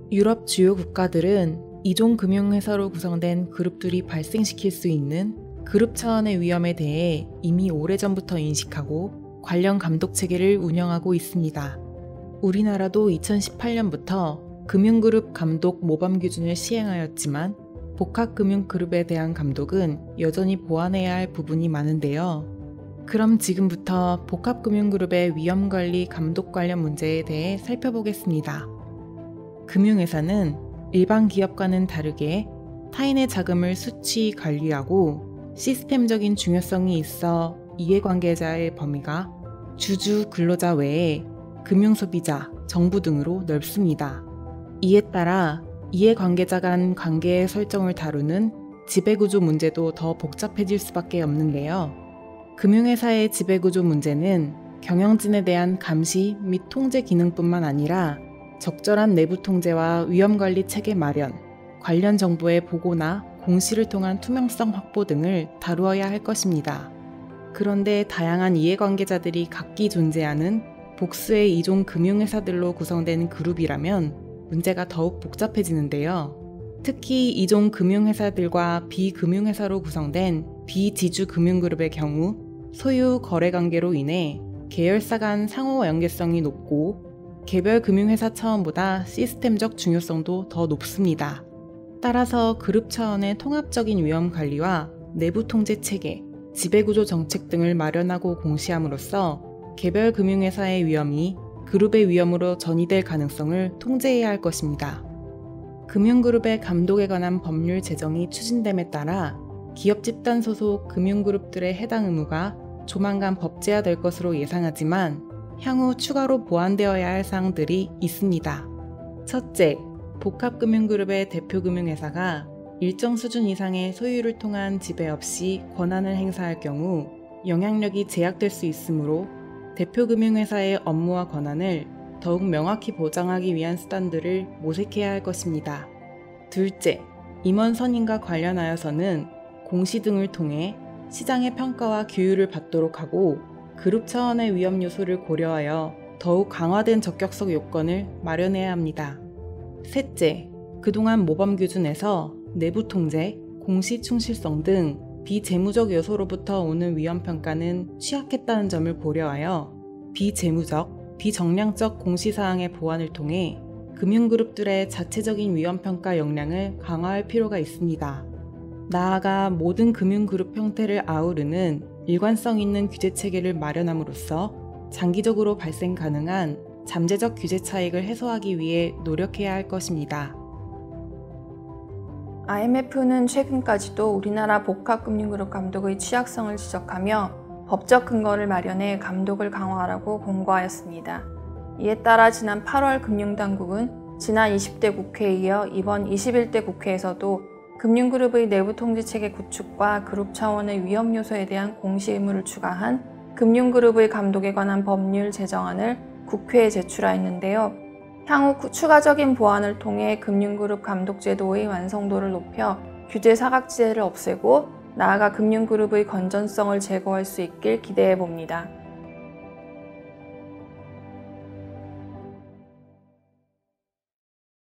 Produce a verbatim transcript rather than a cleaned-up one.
유럽 주요 국가들은 이종 금융회사로 구성된 그룹들이 발생시킬 수 있는 그룹 차원의 위험에 대해 이미 오래전부터 인식하고 관련 감독 체계를 운영하고 있습니다. 우리나라도 이천십팔 년부터 금융그룹 감독 모범 기준을 시행하였지만 복합금융그룹에 대한 감독은 여전히 보완해야 할 부분이 많은데요. 그럼 지금부터 복합금융그룹의 위험관리 감독 관련 문제에 대해 살펴보겠습니다. 금융회사는 일반 기업과는 다르게 타인의 자금을 수치 관리하고 시스템적인 중요성이 있어 이해관계자의 범위가 주주 근로자 외에 금융소비자, 정부 등으로 넓습니다. 이에 따라 이해관계자 간 관계의 설정을 다루는 지배구조 문제도 더 복잡해질 수밖에 없는데요. 금융회사의 지배구조 문제는 경영진에 대한 감시 및 통제 기능뿐만 아니라 적절한 내부 통제와 위험관리 체계 마련, 관련 정보의 보고나 공시를 통한 투명성 확보 등을 다루어야 할 것입니다. 그런데 다양한 이해관계자들이 각기 존재하는 복수의 이종 금융회사들로 구성된 그룹이라면 문제가 더욱 복잡해지는데요. 특히 이종 금융회사들과 비금융회사로 구성된 비지주 금융그룹의 경우 소유 거래관계로 인해 계열사 간 상호 연계성이 높고 개별 금융회사 차원보다 시스템적 중요성도 더 높습니다. 따라서 그룹 차원의 통합적인 위험 관리와 내부 통제 체계, 지배구조 정책 등을 마련하고 공시함으로써 개별 금융회사의 위험이 그룹의 위험으로 전이될 가능성을 통제해야 할 것입니다. 금융그룹의 감독에 관한 법률 제정이 추진됨에 따라 기업 집단 소속 금융그룹들의 해당 의무가 조만간 법제화될 것으로 예상하지만 향후 추가로 보완되어야 할 사항들이 있습니다. 첫째, 복합금융그룹의 대표금융회사가 일정 수준 이상의 소유를 통한 지배 없이 권한을 행사할 경우 영향력이 제약될 수 있으므로 대표금융회사의 업무와 권한을 더욱 명확히 보장하기 위한 수단들을 모색해야 할 것입니다. 둘째, 임원 선임과 관련하여서는 공시 등을 통해 시장의 평가와 규율을 받도록 하고 그룹 차원의 위험 요소를 고려하여 더욱 강화된 적격성 요건을 마련해야 합니다. 셋째, 그동안 모범 기준에서 내부 통제, 공시 충실성 등 비재무적 요소로부터 오는 위험 평가는 취약했다는 점을 고려하여 비재무적, 비정량적 공시사항의 보완을 통해 금융그룹들의 자체적인 위험 평가 역량을 강화할 필요가 있습니다. 나아가 모든 금융그룹 형태를 아우르는 일관성 있는 규제 체계를 마련함으로써 장기적으로 발생 가능한 잠재적 규제 차익을 해소하기 위해 노력해야 할 것입니다. 아이엠에프는 최근까지도 우리나라 복합금융그룹 감독의 취약성을 지적하며 법적 근거를 마련해 감독을 강화하라고 권고하였습니다. 이에 따라 지난 팔월 금융당국은 지난 이십 대 국회에 이어 이번 이십일 대 국회에서도 금융그룹의 내부 통제체계 구축과 그룹 차원의 위험 요소에 대한 공시 의무를 추가한 금융그룹의 감독에 관한 법률 제정안을 국회에 제출하였는데요. 향후 추가적인 보완을 통해 금융그룹 감독제도의 완성도를 높여 규제 사각지대를 없애고 나아가 금융그룹의 건전성을 제고할 수 있길 기대해 봅니다.